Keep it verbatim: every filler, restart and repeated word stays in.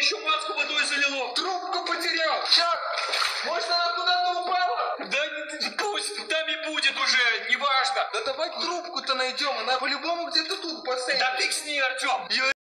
еще маску водой залило. Трубку потерял. Чак, может, она куда-то упала? Да пусть там и будет уже, неважно. Да давай трубку-то найдем, она по-любому где-то тут в бассейне. Да фиг с ней, Артем.